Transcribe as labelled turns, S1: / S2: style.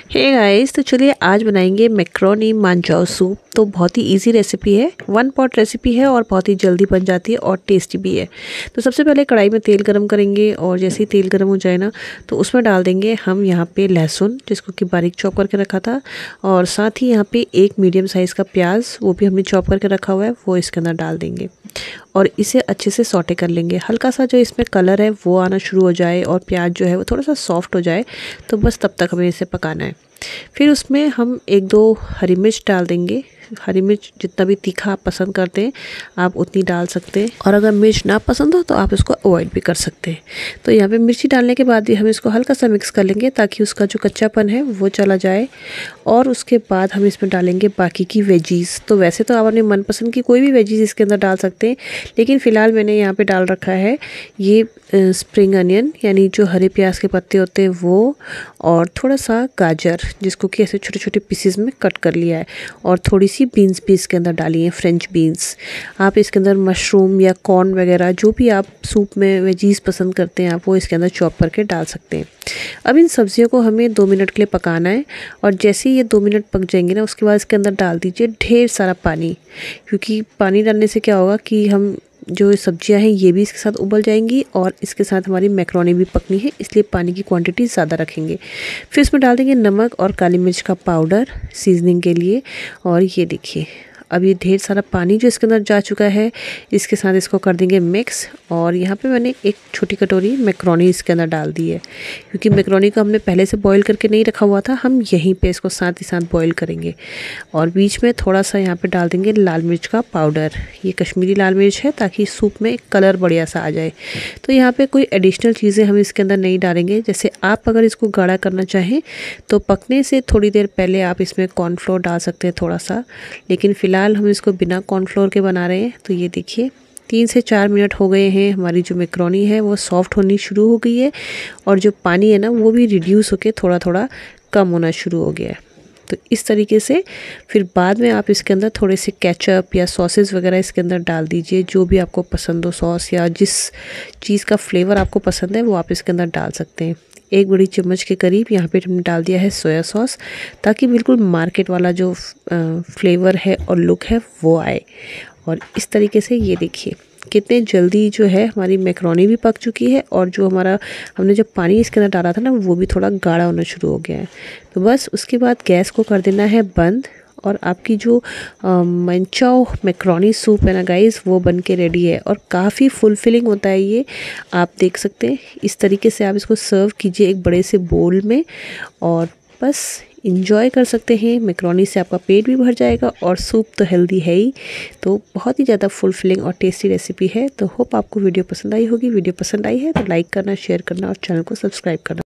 S1: Hey guys, तो चलिए आज बनाएंगे मैक्रोनी मांजाओ सूप। तो बहुत ही इजी रेसिपी है, 1 पॉट रेसिपी है और बहुत ही जल्दी बन जाती है और टेस्टी भी है। तो सबसे पहले कढ़ाई में तेल गरम करेंगे और जैसे ही तेल गरम हो जाए ना तो उसमें डाल देंगे हम यहाँ पे लहसुन, जिसको कि बारीक चॉप करके रखा था, और साथ ही यहाँ पे एक मीडियम साइज़ का प्याज, वो भी हमने चॉप करके रखा हुआ है, वो इसके अंदर डाल देंगे और इसे अच्छे से सौटे कर लेंगे। हल्का सा जो इसमें कलर है वो आना शुरू हो जाए और प्याज जो है वो थोड़ा सा सॉफ्ट हो जाए, तो बस तब तक हमें इसे पकाना है। फिर उसमें हम 1-2 हरी मिर्च डाल देंगे। हरी मिर्च जितना भी तीखा आप पसंद करते हैं आप उतनी डाल सकते हैं, और अगर मिर्च ना पसंद हो तो आप इसको अवॉइड भी कर सकते हैं। तो यहाँ पे मिर्ची डालने के बाद भी हम इसको हल्का सा मिक्स कर लेंगे ताकि उसका जो कच्चापन है वो चला जाए। और उसके बाद हम इसमें डालेंगे बाकी की वेजीज़। तो वैसे तो आप अपने मनपसंद की कोई भी वेजीज़ इसके अंदर डाल सकते हैं, लेकिन फ़िलहाल मैंने यहाँ पे डाल रखा है ये स्प्रिंग अनियन, यानी जो हरे प्याज के पत्ते होते हैं वो, और थोड़ा सा गाजर जिसको कि ऐसे छोटे छोटे पीसेस में कट कर लिया है, और थोड़ी सी बीन्स भी इसके अंदर डाली है, फ्रेंच बीन्स। आप इसके अंदर मशरूम या कॉर्न वगैरह जो भी आप सूप में वेजीज़ पसंद करते हैं आप वो इसके अंदर चॉप करके डाल सकते हैं। अब इन सब्जियों को हमें 2 मिनट के लिए पकाना है, और जैसे ही ये 2 मिनट पक जाएंगे ना उसके बाद इसके अंदर डाल दीजिए ढेर सारा पानी, क्योंकि पानी डालने से क्या होगा कि हम जो सब्जियां हैं ये भी इसके साथ उबल जाएंगी और इसके साथ हमारी मैक्रोनी भी पकनी है, इसलिए पानी की क्वांटिटी ज़्यादा रखेंगे। फिर इसमें डाल देंगे नमक और काली मिर्च का पाउडर सीजनिंग के लिए, और ये देखिए अब ये ढेर सारा पानी जो इसके अंदर जा चुका है, इसके साथ इसको कर देंगे मिक्स। और यहाँ पे मैंने एक छोटी कटोरी मैक्रोनी इसके अंदर डाल दी है, क्योंकि मैक्रोनी को हमने पहले से बॉईल करके नहीं रखा हुआ था, हम यहीं पे इसको साथ ही साथ बॉईल करेंगे। और बीच में थोड़ा सा यहाँ पे डाल देंगे लाल मिर्च का पाउडर, ये कश्मीरी लाल मिर्च है ताकि सूप में एक कलर बढ़िया सा आ जाए। तो यहाँ पे कोई एडिशनल चीज़ें हम इसके अंदर नहीं डालेंगे। जैसे आप अगर इसको गाढ़ा करना चाहें तो पकने से थोड़ी देर पहले आप इसमें कॉर्नफ्लोर डाल सकते हैं थोड़ा सा, लेकिन फ़िलहाल हम इसको बिना कॉर्नफ्लोर के बना रहे हैं। तो ये देखिए 3 से 4 मिनट हो गए हैं, हमारी जो मैक्रोनी है वो सॉफ्ट होनी शुरू हो गई है, और जो पानी है ना वो भी रिड्यूस होके थोड़ा थोड़ा कम होना शुरू हो गया है। तो इस तरीके से फिर बाद में आप इसके अंदर थोड़े से केचप या सॉसेस वगैरह इसके अंदर डाल दीजिए, जो भी आपको पसंद हो, सॉस या जिस चीज़ का फ्लेवर आपको पसंद है वो आप इसके अंदर डाल सकते हैं। 1 बड़ी चम्मच के करीब यहाँ पे हमने डाल दिया है सोया सॉस, ताकि बिल्कुल मार्केट वाला जो फ्लेवर है और लुक है वो आए। और इस तरीके से ये देखिए कितने जल्दी जो है हमारी मैक्रोनी भी पक चुकी है, और जो हमारा हमने जब पानी इसके अंदर डाला था ना वो भी थोड़ा गाढ़ा होना शुरू हो गया है। तो बस उसके बाद गैस को कर देना है बंद, और आपकी जो मंचाओ मैक्रोनी सूप है ना गाइस वो बन के रेडी है, और काफ़ी फुलफिलिंग होता है ये, आप देख सकते हैं। इस तरीके से आप इसको सर्व कीजिए एक बड़े से बोल में, और बस इंजॉय कर सकते हैं। मैक्रोनी से आपका पेट भी भर जाएगा और सूप तो हेल्दी है ही, तो बहुत ही ज़्यादा फुलफिलिंग और टेस्टी रेसिपी है। तो होप आपको वीडियो पसंद आई होगी। वीडियो पसंद आई है तो लाइक करना, शेयर करना और चैनल को सब्सक्राइब करना।